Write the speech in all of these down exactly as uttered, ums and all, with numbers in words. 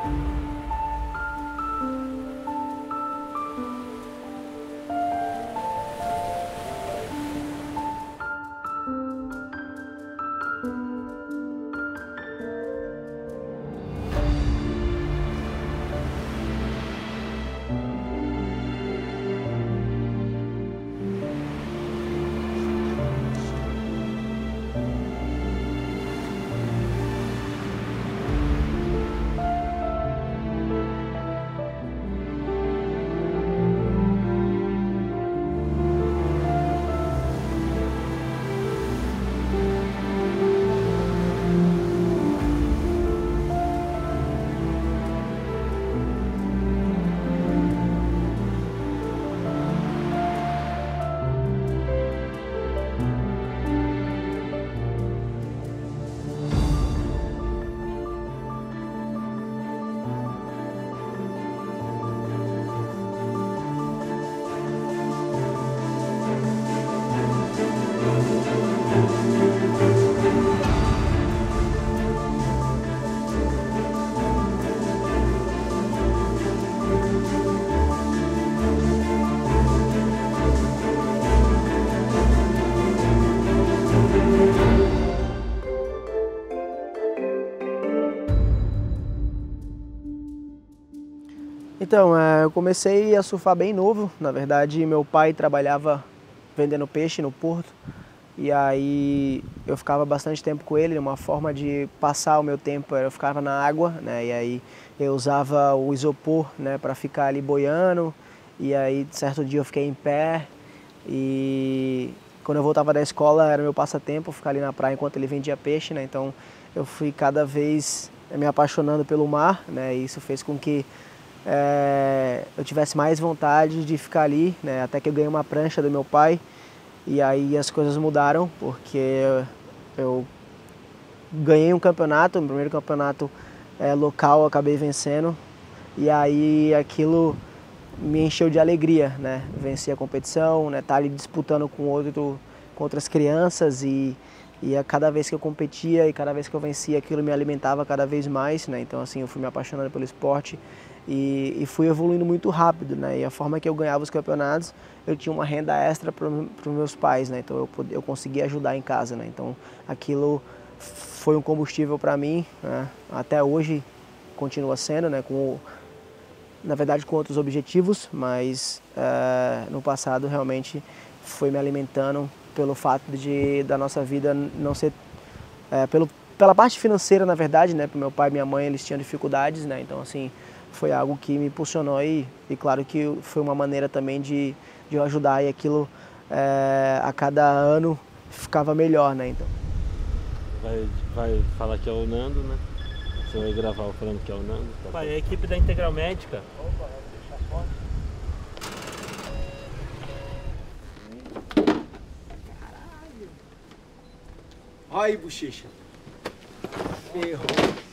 Então, eu comecei a surfar bem novo. Na verdade, meu pai trabalhava vendendo peixe no porto. E aí eu ficava bastante tempo com ele. Uma forma de passar o meu tempo era eu ficava na água, né? E aí eu usava o isopor, né, para ficar ali boiando. E aí, certo dia eu fiquei em pé. E quando eu voltava da escola era meu passatempo ficar ali na praia enquanto ele vendia peixe, né? Então eu fui cada vez me apaixonando pelo mar, né? E isso fez com que É, eu tivesse mais vontade de ficar ali, né, até que eu ganhei uma prancha do meu pai. E aí as coisas mudaram, porque eu ganhei um campeonato, o primeiro campeonato é, local, eu acabei vencendo. E aí aquilo me encheu de alegria, né? Venci a competição, né, tá ali disputando com, outro, com outras crianças e, e a cada vez que eu competia e cada vez que eu vencia, aquilo me alimentava cada vez mais, né? Então assim, eu fui me apaixonando pelo esporte. E, e fui evoluindo muito rápido, né? E a forma que eu ganhava os campeonatos, eu tinha uma renda extra para os meus pais, né? Então eu, eu conseguia ajudar em casa, né? Então aquilo foi um combustível para mim, né? Até hoje continua sendo, né? Com, na verdade com outros objetivos, mas é, no passado realmente foi me alimentando pelo fato de da nossa vida não ser é, pelo pela parte financeira, na verdade, né? Para meu pai e minha mãe, eles tinham dificuldades, né? Então assim foi algo que me impulsionou e, e claro que foi uma maneira também de, de eu ajudar e aquilo é, a cada ano ficava melhor, né? Então. Vai, vai falar que é o Nando, né? Você vai gravar falando que é o Nando? Tá. Pai, é a equipe da Integral Médica. Opa, deixa a foto. Caralho! Olha aí, bochecha. Ferrou.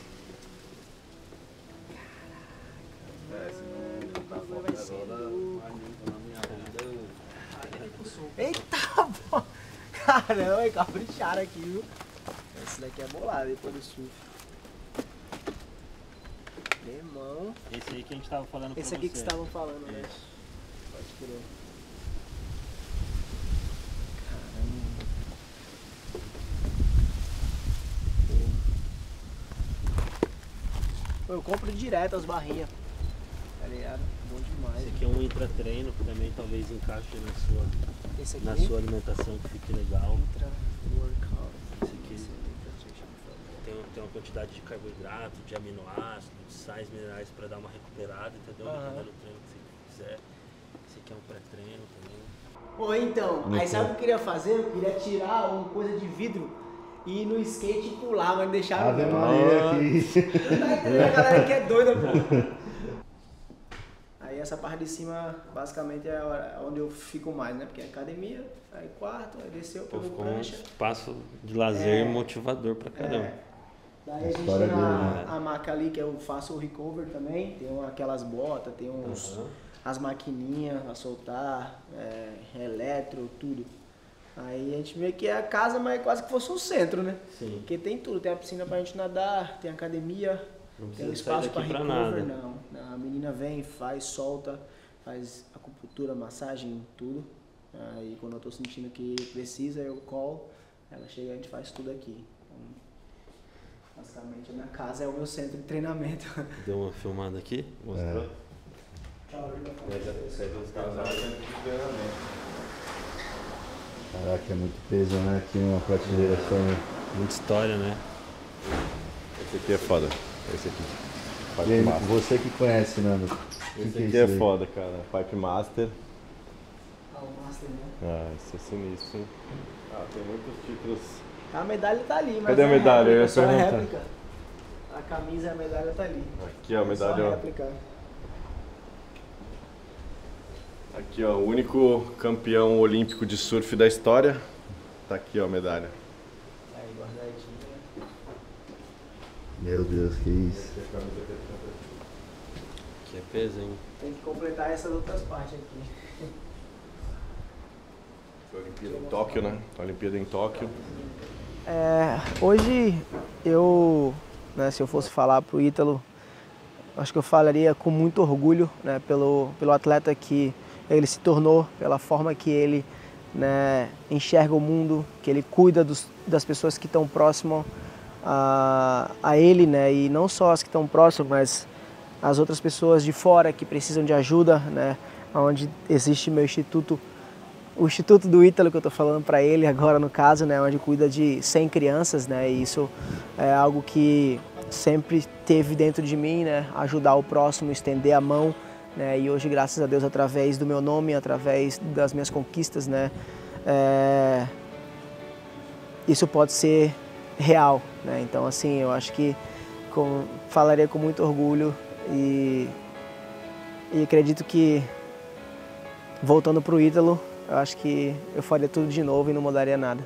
Eita, pô! Caramba, capricharam aqui, viu? Esse daqui é bolado depois do surf. Irmão. Esse aí que a gente tava falando. Esse pra aqui você. que vocês estavam falando, né? Pode crer. Caramba. Eu compro direto as barrinhas. Tá ligado? Bom demais. Esse aqui é um intratreino que também talvez encaixe na sua, Esse aqui? na sua alimentação, que fique legal. Intra workout. Esse aqui tem, tem uma quantidade de carboidrato, de aminoácidos, de sais minerais para dar uma recuperada, entendeu? Uhum. Dependendo do treino que você quiser. Esse aqui é um pré-treino também. Pô, então, Muito aí sabe o que eu queria fazer? Eu queria tirar uma coisa de vidro e ir no skate e pular, mas deixar... Ave Maria aqui. Tá entendendo? A galera que é doida, pô. Aí essa parte de cima, basicamente, é onde eu fico mais, né? Porque é academia, aí quarto, aí desceu, Pô, pegou ficou um prancha. espaço de lazer É. motivador pra caramba. É. Daí a gente História tem dele, a, né? a maca ali que eu faço o recover também, tem uma- aquelas botas, tem uns, Uhum. as maquininhas a soltar, é, eletro, tudo. Aí a gente vê que é a casa, mas quase que fosse um centro, né? Sim. Porque tem tudo, tem a piscina pra gente nadar, tem academia, Não Tem um precisa espaço sair para daqui pra recover, nada. não. Não, a menina vem, faz, solta, faz acupuntura, massagem, tudo. Aí quando eu tô sentindo que precisa, eu colo, ela chega e a gente faz tudo aqui. Então, basicamente a minha casa é o meu centro de treinamento. Deu uma filmada aqui, mostrou. É. Caraca, é muito peso, né? Aqui uma prateleira só, né? Muita história, né? Esse aqui é foda. Esse aqui. E Pipe aí, Master. você que conhece, Nando. Esse que aqui é é, isso aí? foda, cara. Pipe Master. Ah, o Master, né? Ah, esse é sinistro, hein? Ah, tem muitos títulos. A medalha tá ali, mas Cadê a é medalha? Eu ia réplica, só é perguntar. réplica. A camisa e a medalha tá ali. Aqui, ó, a É só medalha. Ó. réplica. Aqui, ó, o único campeão olímpico de surf da história. Tá aqui, ó, a medalha. Aí, guardadinha. Meu Deus, que isso. Que é peso, hein? Tem que completar essas outras partes aqui. Foi a Olimpíada em Tóquio, né? A Olimpíada em Tóquio. É, hoje eu, né, se eu fosse falar pro Ítalo, acho que eu falaria com muito orgulho, né, pelo, pelo atleta que ele se tornou, pela forma que ele, né, enxerga o mundo, que ele cuida dos, das pessoas que estão próximas a, a ele, né, e não só as que estão próximas, mas as outras pessoas de fora que precisam de ajuda, né, onde existe meu instituto. O Instituto do Ítalo, que eu estou falando para ele agora no caso, né, onde cuida de cem crianças, né, e isso é algo que sempre teve dentro de mim, né, ajudar o próximo, estender a mão, né, e hoje, graças a Deus, através do meu nome, através das minhas conquistas, né, é, isso pode ser real, né, então assim, eu acho que com, falaria com muito orgulho e, e acredito que, voltando para o Ítalo, eu acho que eu faria tudo de novo e não mudaria nada.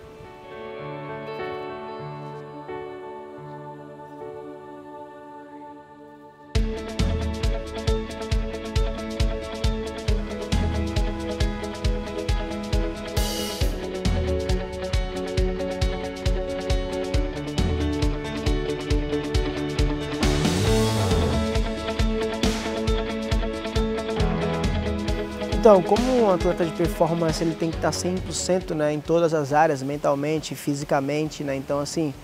Então, como um atleta de performance, ele tem que estar cem por cento, né, em todas as áreas, mentalmente, fisicamente, né, então assim,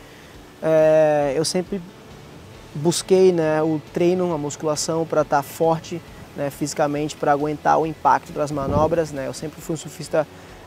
é, eu sempre busquei, né, o treino, a musculação para estar forte, né, fisicamente, para aguentar o impacto das manobras, né, eu sempre fui um surfista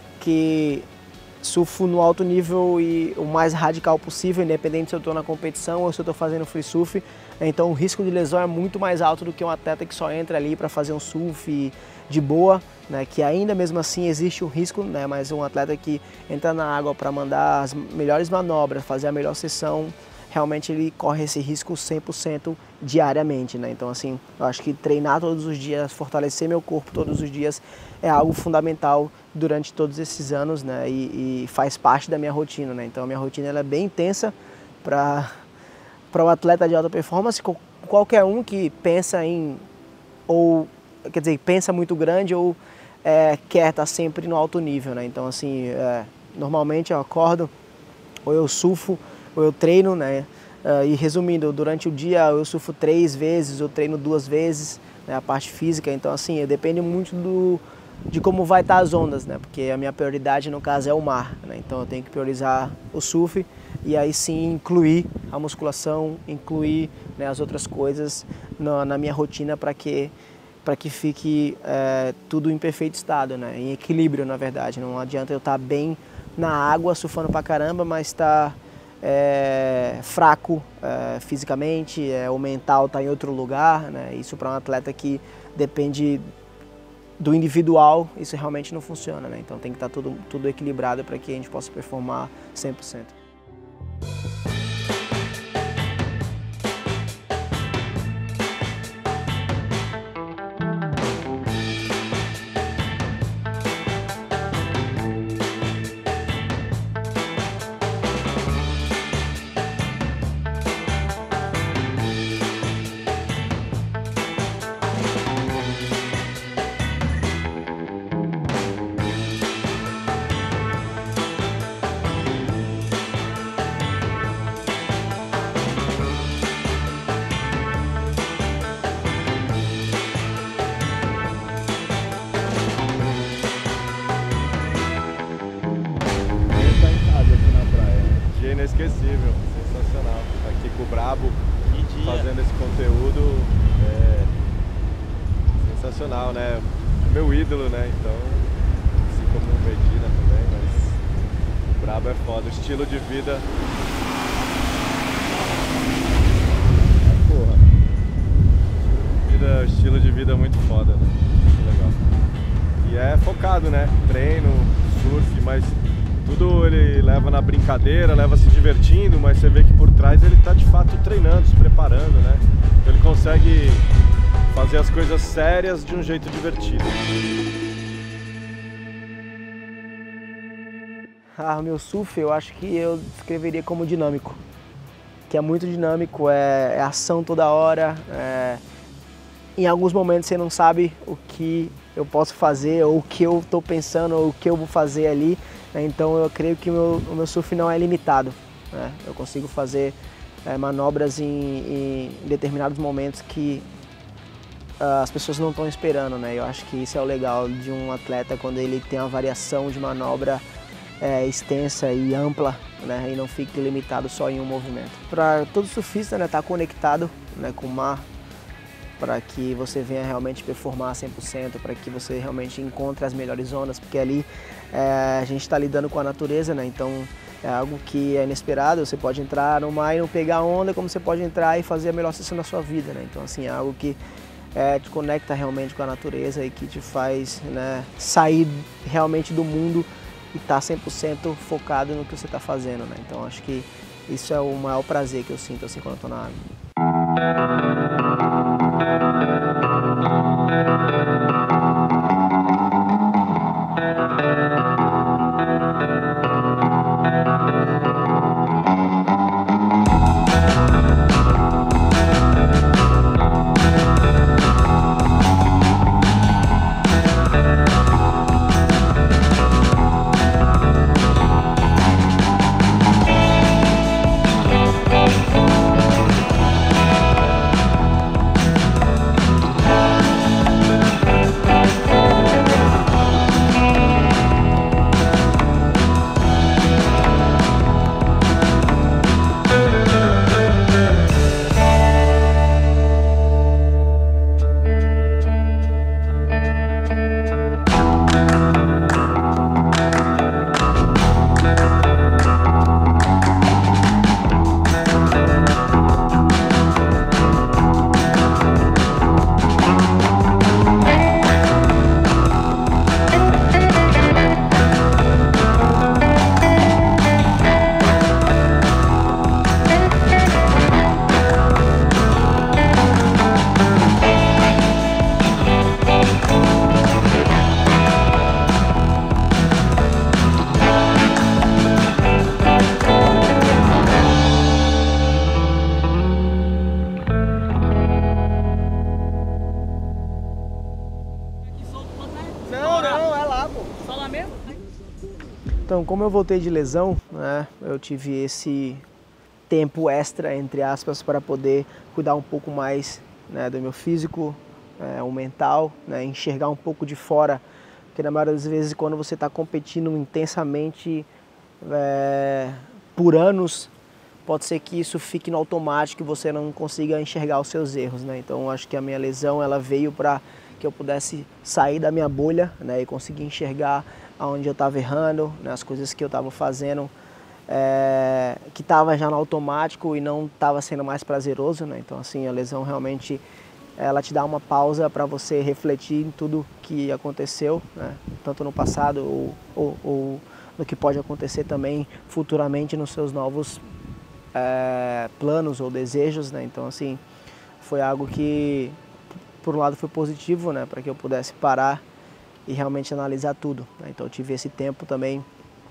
que surfo no alto nível e o mais radical possível, independente se eu estou na competição ou se eu estou fazendo free surf, então o risco de lesão é muito mais alto do que um atleta que só entra ali para fazer um surf de boa, né, que ainda mesmo assim existe o risco, né, mas um atleta que entra na água para mandar as melhores manobras, fazer a melhor sessão, realmente ele corre esse risco cem por cento diariamente, né? Então assim, eu acho que treinar todos os dias, fortalecer meu corpo todos os dias é algo fundamental durante todos esses anos, né? E, e faz parte da minha rotina, né? Então a minha rotina ela é bem intensa para para o atleta de alta performance, qualquer um que pensa em ou quer dizer, pensa muito grande ou é, quer estar sempre no alto nível, né? Então assim, é, normalmente eu acordo, ou eu surfo, ou eu treino, né? Uh, e resumindo, durante o dia eu surfo três vezes, eu treino duas vezes, né, a parte física, então assim, depende muito do, de como vai estar as ondas, né? Porque a minha prioridade no caso é o mar, né? Então eu tenho que priorizar o surf e aí sim incluir a musculação, incluir, né, as outras coisas na, na minha rotina para que para que fique é, tudo em perfeito estado, né? Em equilíbrio, na verdade. Não adianta eu estar bem na água, surfando pra caramba, mas estar é, fraco é, fisicamente, é, o mental está em outro lugar, né? Isso para um atleta que depende do individual, isso realmente não funciona, né? Então tem que estar tudo, tudo equilibrado para que a gente possa performar cem por cento. inesquecível, sensacional. Aqui com o Brabo, fazendo esse conteúdo, é sensacional, né? Meu ídolo, né? Então, assim como o Medina também, mas o Brabo é foda. O estilo de vida... Porra. Vida, estilo de vida muito foda, né? Muito legal. E é focado, né? Treino, surf, mas tudo ele leva na brincadeira, leva se divertindo, mas você vê que por trás ele tá de fato treinando, se preparando, né? Então ele consegue fazer as coisas sérias de um jeito divertido. Ah, o meu surf eu acho que eu descreveria como dinâmico. Que é muito dinâmico, é, é ação toda hora. É... Em alguns momentos você não sabe o que eu posso fazer, ou o que eu estou pensando, ou o que eu vou fazer ali. Né? Então eu creio que o meu, o meu surf não é limitado. Né? Eu consigo fazer é, manobras em, em determinados momentos que uh, as pessoas não estão esperando. Né? Eu acho que isso é o legal de um atleta, quando ele tem uma variação de manobra é, extensa e ampla, né? E não fique limitado só em um movimento. Para todo surfista, né, estar conectado, né, com o mar, para que você venha realmente performar cem por cento, para que você realmente encontre as melhores ondas, porque ali é, a gente está lidando com a natureza, né? Então é algo que é inesperado. Você pode entrar no mar e não pegar onda, como você pode entrar e fazer a melhor sessão da sua vida, né? Então assim, é algo que é, te conecta realmente com a natureza e que te faz, né, sair realmente do mundo e estar tá cem por cento focado no que você está fazendo, né? Então acho que isso é o maior prazer que eu sinto assim quando eu estou na água. Então, como eu voltei de lesão, né, eu tive esse tempo extra, entre aspas, para poder cuidar um pouco mais, né, do meu físico, é, o mental, né, enxergar um pouco de fora, porque na maioria das vezes quando você está competindo intensamente é, por anos, pode ser que isso fique no automático e você não consiga enxergar os seus erros, né? Então acho que a minha lesão ela veio para que eu pudesse sair da minha bolha, né, e conseguir enxergar aonde eu estava errando, né, as coisas que eu estava fazendo, é, que estava já no automático e não estava sendo mais prazeroso, né? Então assim, a lesão realmente ela te dá uma pausa para você refletir em tudo que aconteceu, né, tanto no passado ou, ou, ou no que pode acontecer também futuramente nos seus novos é, planos ou desejos, né? Então assim, foi algo que por um lado foi positivo, né, para que eu pudesse parar e realmente analisar tudo, né? Então eu tive esse tempo também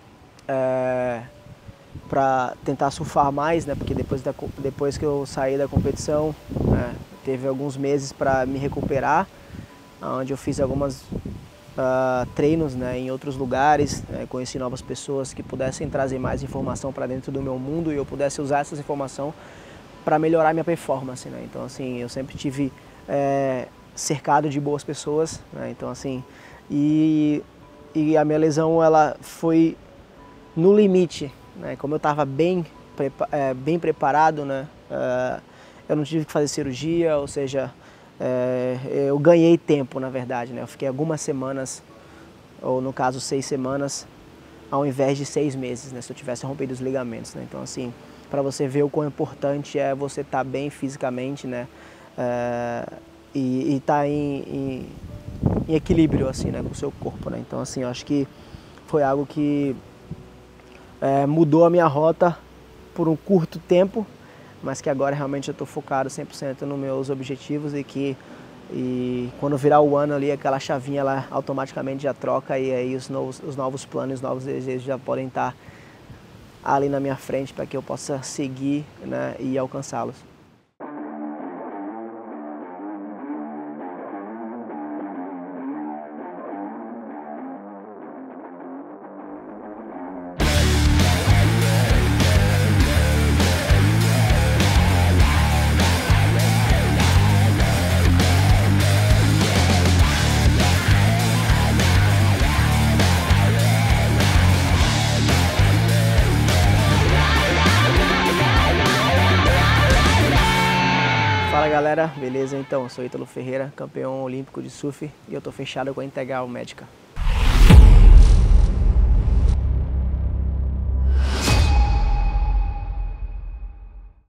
é, para tentar surfar mais, né, porque depois, da, depois que eu saí da competição, né, teve alguns meses para me recuperar, onde eu fiz algumas uh, treinos, né, em outros lugares, né, conheci novas pessoas que pudessem trazer mais informação para dentro do meu mundo e eu pudesse usar essa informação para melhorar minha performance, né? Então assim, eu sempre tive é, cercado de boas pessoas, né? Então assim, e, e a minha lesão ela foi no limite, né? Como eu estava bem é, bem preparado, né? É, eu não tive que fazer cirurgia, ou seja, é, eu ganhei tempo, na verdade, né? Eu fiquei algumas semanas, ou no caso seis semanas, ao invés de seis meses, né? Se eu tivesse rompido os ligamentos, né? Então, assim, para você ver o quão importante é você estar tá bem fisicamente, né? É, e estar tá em, em, em equilíbrio, assim, né? Com o seu corpo, né? Então, assim, eu acho que foi algo que é, mudou a minha rota por um curto tempo, mas que agora realmente eu estou focado cem por cento nos meus objetivos e que e quando virar o ano ali, aquela chavinha lá automaticamente já troca e aí os novos, os novos planos, os novos desejos já podem estar ali na minha frente para que eu possa seguir, né, e alcançá-los. Fala galera, beleza? Então, eu sou Ítalo Ferreira, campeão olímpico de surf e eu tô fechado com a Integral Médica.